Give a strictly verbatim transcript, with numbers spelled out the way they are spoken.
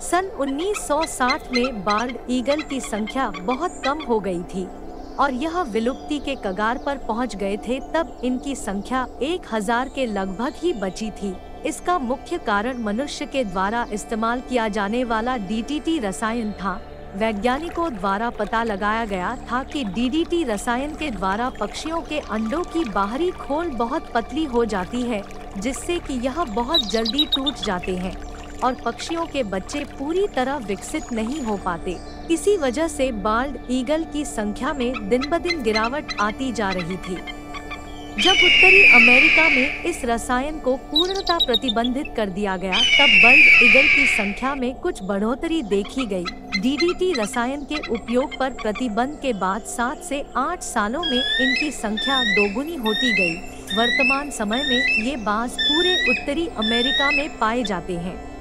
सन उन्नीस सौ साठ में बाल्ड ईगल की संख्या बहुत कम हो गई थी और यह विलुप्ति के कगार पर पहुंच गए थे। तब इनकी संख्या एक हजार के लगभग ही बची थी। इसका मुख्य कारण मनुष्य के द्वारा इस्तेमाल किया जाने वाला डी डी टी रसायन था। वैज्ञानिकों द्वारा पता लगाया गया था कि डी डी टी रसायन के द्वारा पक्षियों के अंडों की बाहरी खोल बहुत पतली हो जाती है, जिससे कि यह बहुत जल्दी टूट जाते हैं और पक्षियों के बच्चे पूरी तरह विकसित नहीं हो पाते। इसी वजह से बाल्ड ईगल की संख्या में दिन ब दिन गिरावट आती जा रही थी। जब उत्तरी अमेरिका में इस रसायन को पूर्णतः प्रतिबंधित कर दिया गया, तब बाल्ड ईगल की संख्या में कुछ बढ़ोतरी देखी गई। डी डी टी रसायन के उपयोग पर प्रतिबंध के बाद सात से आठ सालों में इनकी संख्या दोगुनी होती गई। वर्तमान समय में ये बाज पूरे उत्तरी अमेरिका में पाए जाते हैं।